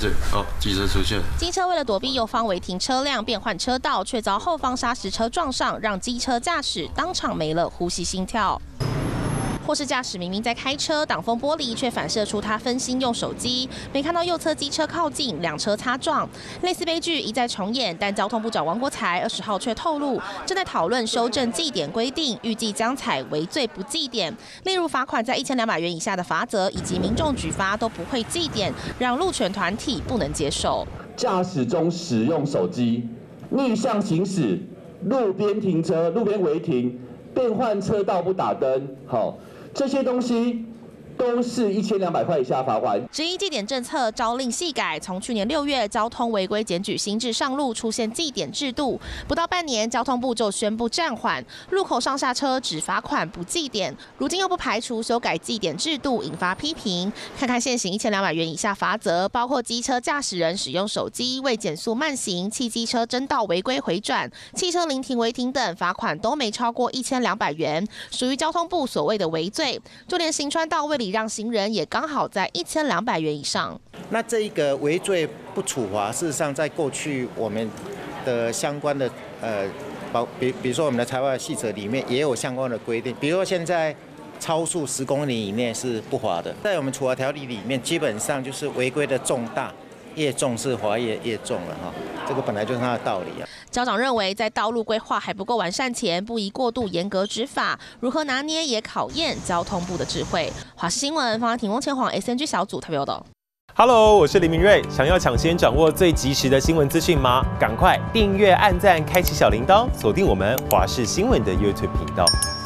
这机车出现。 机车为了躲避右方违停车辆，便换车道，却遭后方砂石车撞上，让机车驾驶当场没了呼吸心跳。 或是驾驶明明在开车，挡风玻璃却反射出他分心用手机，没看到右侧机车靠近，两车擦撞。类似悲剧一再重演，但交通部长王国材20号却透露，正在讨论修正记点规定，预计将采为罪不记点，例如罚款在1200元以下的罚则，以及民众举发都不会记点，让路权团体不能接受。 驾驶中使用手机、逆向行驶、路边停车、路边违停、变换车道不打灯，这些东西都是1200块以下罚款。 质疑记点政策朝令夕改，从去年6月交通违规检举新制上路，出现记点制度，不到半年，交通部就宣布暂缓，路口上下车只罚款不记点。如今又不排除修改记点制度，引发批评。看看现行1200元以下罚则，包括机车驾驶人使用手机未减速慢行、汽机车争道违规回转、汽车临停违停等，罚款都没超过1200元，属于交通部所谓的违罪。就连行穿道位礼让行人也刚好在1200元以上。 那这一个违罪不处罚，事实上在过去我们的相关的比如说我们的财外细则里面也有相关的规定，比如说现在超速10公里以内是不罚的，在我们处罚条例里面，基本上就是违规的重大。 越重是罚越重了哈，这个本来就是它的道理啊。 校长认为，在道路规划还不够完善前，不宜过度严格执法，如何拿捏也考验交通部的智慧。华视新闻方安庭、翁前晃 SNG 小组特别报道。 Hello， 我是林明瑞，想要抢先掌握最及时的新闻资讯吗？赶快订阅、按赞、开启小铃铛，锁定我们华视新闻的 YouTube 频道。